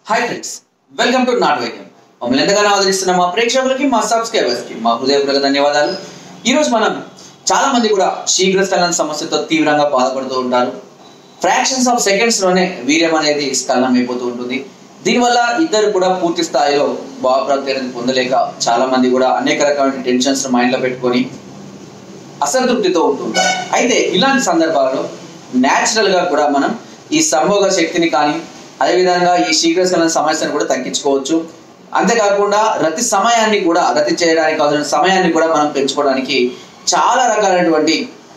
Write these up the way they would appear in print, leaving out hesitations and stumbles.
Hi friends, welcome to నాట్ వైద్యం. మమ్మల్ని ఎంతగానో ఆదరిస్తున్న మా ప్రేక్షకులకి, మా సబ్స్క్రైబర్స్కి మా హృదయపూర్వక ధన్యవాదాలు. ఈరోజు మనం చాలా మంది కూడా శీఘ్రస్ఖలన సమస్యతో తీవ్రంగా బాధపడుతూ ఉంటారు. ఫ్రాక్షన్స్ ఆఫ్ సెకండ్స్లోనే వీర్యం అనేది స్ఖలనం అయిపోతూ ఉంటుంది. దీనివల్ల ఇద్దరు కూడా పూర్తి స్థాయిలో భావప్రాప్తి అనేది పొందలేక చాలా మంది కూడా అనేక రకమైన టెన్షన్స్ మైండ్లో పెట్టుకొని అసంతృప్తితో ఉంటుంటారు. అయితే ఇలాంటి సందర్భాల్లో న్యాచురల్గా కూడా మనం ఈ సంభోగ శక్తిని కానీ, అదేవిధంగా ఈ శీఘ్రస్ఖలన సమస్యను కూడా తగ్గించుకోవచ్చు. అంతేకాకుండా రతి చేయడానికి కావాల్సిన సమయాన్ని కూడా మనం పెంచుకోవడానికి చాలా రకాలైనటువంటి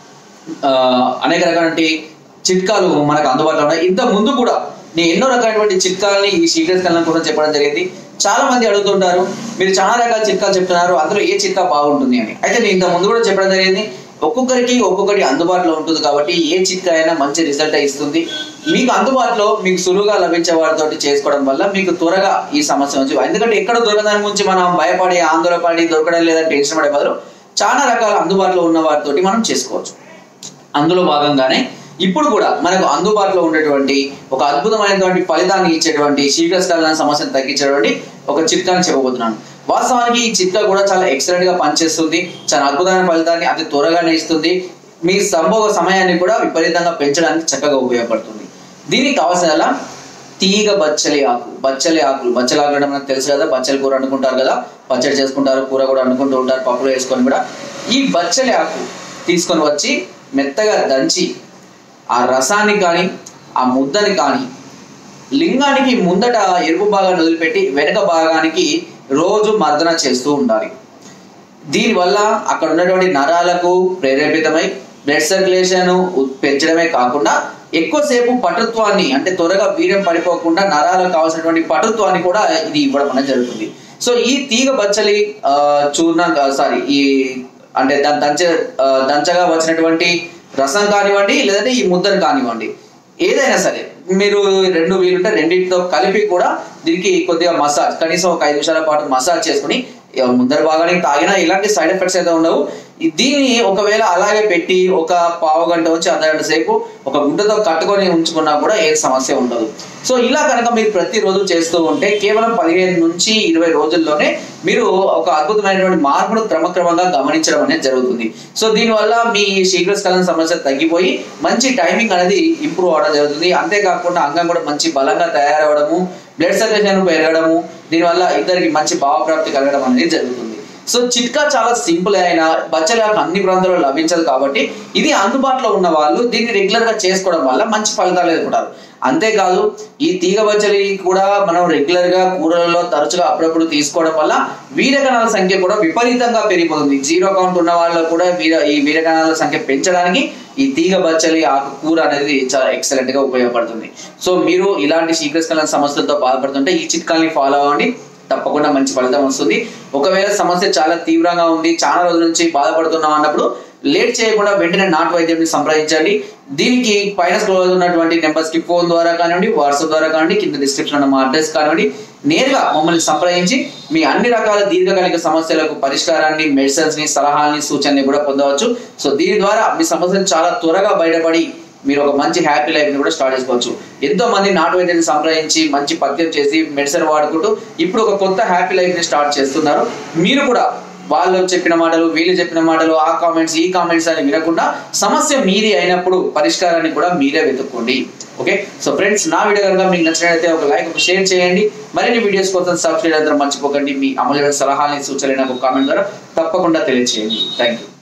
అనేక రకాలైన చిట్కాలు మనకు అందుబాటులో ఉన్నాయి. ఇంత ముందు కూడా నేను ఎన్నో రకాలైనటువంటి చిట్కాలని ఈ శీఘ్రస్ఖలనం కోసం చెప్పడం జరిగింది. చాలా మంది అడుగుతుంటారు, మీరు చాలా రకాల చిట్కాలు చెప్తున్నారు, అందులో ఏ చిట్కా బాగుంటుంది అని. అయితే నేను ఇంత ముందు కూడా చెప్పడం జరిగింది, ఒక్కొక్కరికి ఒక్కొక్కటి అందుబాటులో ఉంటుంది కాబట్టి ఏ చిట్కా అయినా మంచి రిజల్ట్ ఇస్తుంది. మీకు అందుబాటులో మీకు సులువుగా లభించే వారితో చేసుకోవడం వల్ల మీకు త్వరగా ఈ సమస్య నుంచి, ఎందుకంటే ఎక్కడ దొరకదాని గురించి మనం భయపడి ఆందోళన పడి దొరకడం లేదని టెన్షన్ పడే బదులు చాలా రకాల అందుబాటులో ఉన్న వారితో మనం చేసుకోవచ్చు. అందులో భాగంగానే ఇప్పుడు కూడా మనకు అందుబాటులో ఉండేటువంటి ఒక అద్భుతమైనటువంటి ఫలితాన్ని ఇచ్చేటువంటి శీఘ్రస్ఖలన సమస్యను తగ్గించేటువంటి ఒక చిట్కాని చెప్పబోతున్నాను. వాస్తవానికి ఈ చిట్కా కూడా చాలా ఎక్సలెంట్ గా పనిచేస్తుంది. చాలా అద్భుతమైన ఫలితాన్ని అతి త్వరగానే ఇస్తుంది. మీ సంభోగ సమయాన్ని కూడా విపరీతంగా పెంచడానికి చక్కగా ఉపయోగపడుతుంది. దీనికి కావాల్సిన తీగ బచ్చలి ఆకులు అంటే మనకు తెలుసు కదా, బచ్చలి కూర వండుకుంటారు కదా, పచ్చడి చేసుకుంటారు, కూర కూడా వండుకుంటూ ఉంటారు, పప్పులో వేసుకొని కూడా. ఈ బచ్చలి ఆకు తీసుకొని వచ్చి మెత్తగా దంచి ఆ రసాన్ని కానీ ఆ ముద్దని కానీ లింగానికి ముందట ఎరుపు భాగాన్ని వదిలిపెట్టి వెనక భాగానికి రోజు మర్దన చేస్తూ ఉండాలి. దీనివల్ల అక్కడ ఉన్నటువంటి నరాలకు ప్రేరేపితమై బ్లడ్ సర్క్యులేషన్ పెంచడమే కాకుండా ఎక్కువసేపు పటుత్వాన్ని, అంటే త్వరగా వీర్యం పడిపోకుండా నరాలకు కావాల్సినటువంటి పటుత్వాన్ని కూడా ఇది ఇవ్వడం అనేది జరుగుతుంది. సో ఈ తీగ బచ్చలి ఈ అంటే దంచగా వచ్చినటువంటి రసం కానివ్వండి, లేదంటే ఈ ముద్దను కానివ్వండి, ఏదైనా సరే మీరు రెండు వీలుంటే రెండింటితో కలిపి కూడా దీనికి కొద్దిగా మసాజ్, కనీసం ఒక 5 నిమిషాల పాటు మసాజ్ చేసుకుని ముద్దర భాగానికి తాగినా ఇలాంటి సైడ్ ఎఫెక్ట్స్ అయితే ఉండవు. దీన్ని ఒకవేళ అలాగే పెట్టి ఒక పావు గంట నుంచి అర్ధగంట సేపు ఒక గుడ్డతో కట్టుకొని ఉంచుకున్నా కూడా ఏ సమస్య ఉండదు. సో ఇలా కనుక మీరు ప్రతిరోజు చేస్తూ ఉంటే కేవలం 15 నుంచి 20 రోజుల్లోనే మీరు ఒక అద్భుతమైనటువంటి మార్పును క్రమక్రమంగా గమనించడం అనేది జరుగుతుంది. సో దీనివల్ల మీ శీఘ్రస్ఖలన సమస్య తగ్గిపోయి మంచి టైమింగ్ అనేది ఇంప్రూవ్ అవడం జరుగుతుంది. అంతేకాకుండా అంగం కూడా మంచి బలంగా తయారవడము, బ్లడ్ సర్క్యులేషన్ పెరగడము, దీనివల్ల ఇద్దరికి మంచి భావప్రాప్తి కలగడం అనేది జరుగుతుంది. సో చిట్కా చాలా సింపుల్ అయినా బచ్చలి ఆకు అన్ని ప్రాంతాల్లో లభించదు కాబట్టి ఇది అందుబాటులో ఉన్న వాళ్ళు దీన్ని రెగ్యులర్ గా చేసుకోవడం వల్ల మంచి ఫలితాలు ఎదుర్కొంటారు. అంతేకాదు ఈ తీగ బచ్చలి కూడా మనం రెగ్యులర్ గా కూరలలో తరచుగా అప్పుడప్పుడు తీసుకోవడం వల్ల వీర్యకణాల సంఖ్య కూడా విపరీతంగా పెరిగిపోతుంది. 0 కౌంట్ ఉన్న వాళ్ళలో కూడా ఈ వీర్యకణాల సంఖ్య పెంచడానికి ఈ తీగ బచ్చలి ఆకు కూర అనేది చాలా ఎక్సలెంట్ గా ఉపయోగపడుతుంది. సో మీరు ఇలాంటి శీఘ్రస్ఖలన సమస్యలతో బాధపడుతుంటే ఈ చిట్కాల్ని ఫాలో అవ్వండి, తప్పకుండా మంచి ఫలితం వస్తుంది. ఒకవేళ సమస్య చాలా తీవ్రంగా ఉంది, చాలా రోజుల నుంచి బాధపడుతున్నాం అన్నప్పుడు లేట్ చేయకుండా వెంటనే నాటు వైద్యాన్ని సంప్రదించండి. దీనికి పైన స్క్రోల్ అవుతున్నటువంటి నెంబర్స్ కి ఫోన్ ద్వారా కానివ్వండి, వాట్సాప్ ద్వారా కానివ్వండి, కింద డిస్క్రిప్షన్ ఉన్న మా అడ్రస్ కానివ్వండి, నేరుగా మమ్మల్ని సంప్రదించి మీ అన్ని రకాల దీర్ఘకాలిక సమస్యలకు పరిష్కారాన్ని, మెడిసిన్స్ ని, సలహాలని, సూచనని కూడా పొందవచ్చు. సో దీని ద్వారా మీ సమస్యలు చాలా త్వరగా బయటపడి మీరు ఒక మంచి హ్యాపీ లైఫ్ ని కూడా స్టార్ట్ చేసుకోవచ్చు. ఎంతో మంది నాటు వైద్యాన్ని సంప్రదించి మంచి పథ్యం చేసి మెడిసిన్ వాడుకుంటూ ఇప్పుడు ఒక కొత్త హ్యాపీ లైఫ్ ని స్టార్ట్ చేస్తున్నారు. మీరు కూడా వాళ్ళు చెప్పిన మాటలు, వీళ్ళు చెప్పిన మాటలు, ఆ కామెంట్స్ ఈ కామెంట్స్ అని వినకుండా సమస్య మీది అయినప్పుడు పరిష్కారాన్ని కూడా మీరే వెతుక్కోండి. ఓకే, సో ఫ్రెండ్స్, నా వీడియో కనుక మీకు నచ్చినట్లయితే ఒక లైక్, ఒక షేర్ చేయండి. మరిన్ని వీడియోస్ కోసం సబ్స్క్రైబ్ అందరూ మర్చిపోకండి. మీ అమూల్యమైన సలహాలని, సూచనలు నాకు కామెంట్ ద్వారా తప్పకుండా తెలియజేయండి. Thank you.